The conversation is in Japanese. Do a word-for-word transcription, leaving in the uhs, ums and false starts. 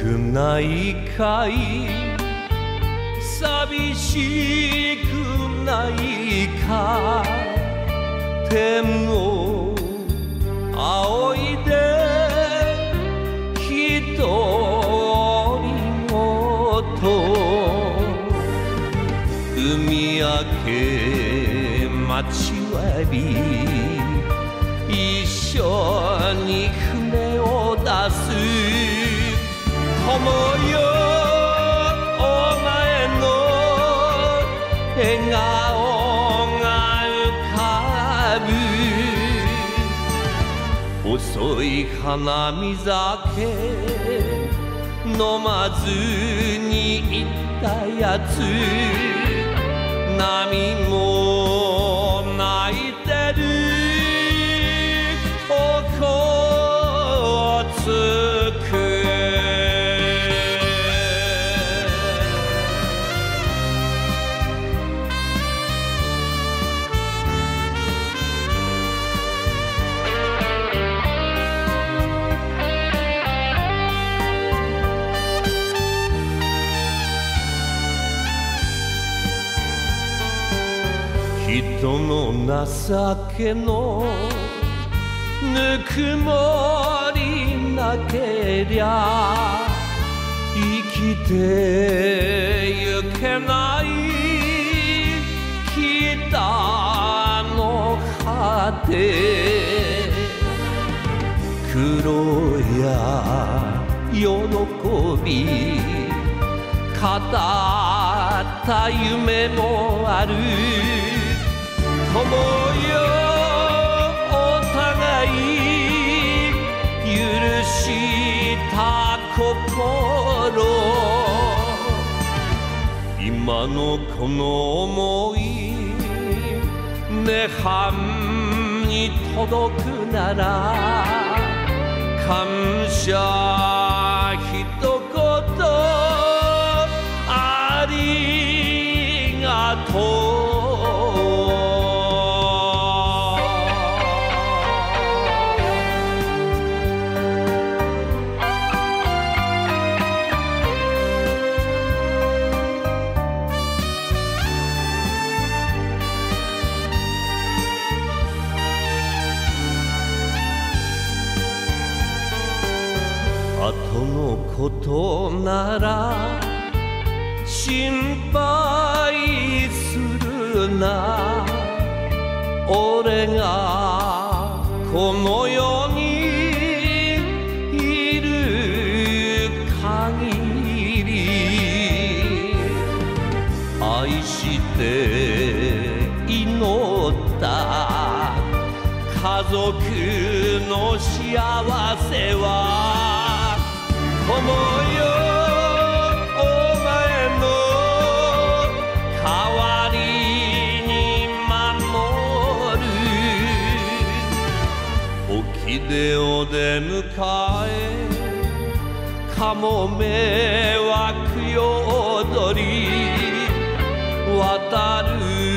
くないかい寂しくないか天を仰いでひとりごと海明け待ちわび一緒に船を出す友よお前の笑顔が浮かぶ遅い花見酒飲まずに行ったやつ波も泣いてるおこつく人の情けのぬくもりなけりゃ生きてゆけない北の果て苦労や喜び語った夢もある友よお互い許した心今のこの想い涅槃に届くなら感謝ひと言ありがとう後のことなら心配するな俺がこの世にいる限り愛して祈った家族の幸せは友よお前の代わりに守る沖でお出迎えかもめは供養踊り渡る